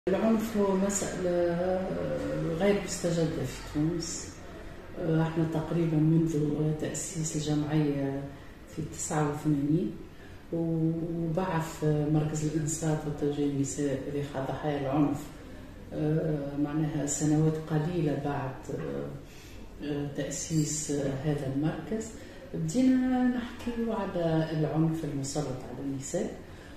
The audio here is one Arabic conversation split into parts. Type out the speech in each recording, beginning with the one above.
العنف هو مسألة غير مستجدة في تونس. احنا تقريبا منذ تأسيس الجمعية في 89 وبعث مركز الإنصاف والتوجيه النساء لإخاء ضحايا العنف معناها سنوات قليلة بعد تأسيس هذا المركز. بدينا نحكي على العنف المسلط على النساء،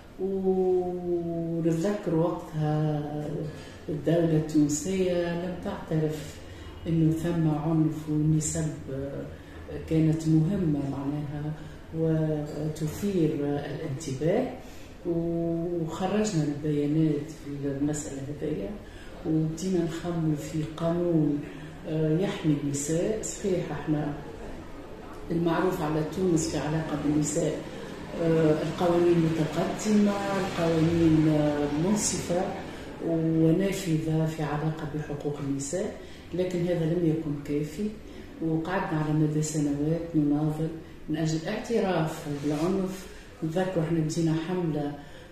ونتذكر وقتها الدولة التونسية لم تعترف أنه ثم عنف، والنسب كانت مهمة معناها وتثير الانتباه، وخرجنا البيانات في المسألة هذية وبدينا نخمم في قانون يحمي النساء. صحيح احنا المعروف على تونس في علاقة بالنساء القوانين متقدمة، القوانين منصفة ونافذة في علاقة بحقوق النساء، لكن هذا لم يكن كافي. وقعدنا على مدى سنوات نناضل من أجل اعتراف بالعنف. نتذكر احنا بدينا حملة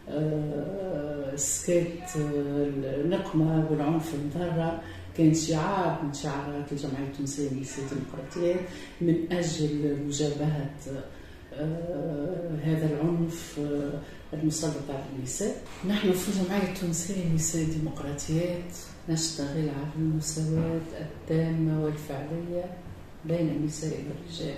سكات النقمة والعنف المضرة، كان شعار من شعارات الجمعية التونسية للنساء الديمقراطية من أجل مجابهة هذا العنف المسلط على النساء. نحن في الجمعية التونسية للنساء الديمقراطيات نشتغل على المساواة التامة والفعلية بين النساء والرجال.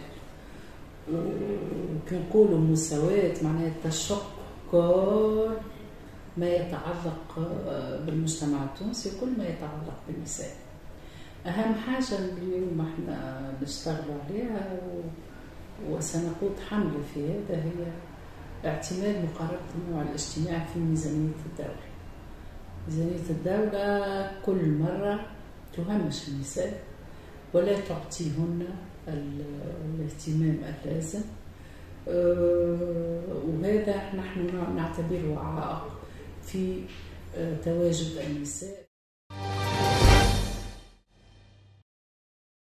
وكنقولوا مساواة معناها تشق كل ما يتعلق بالمجتمع التونسي، كل ما يتعلق بالنساء. أهم حاجة اليوم احنا نشتغل عليها وسنقود حملة في هذا هي اعتماد مقاربة النوع الاجتماعي في ميزانية الدولة. ميزانية الدولة كل مرة تهمش النساء ولا تعطيهن الاهتمام اللازم، وهذا نحن نعتبره عائق في تواجد النساء.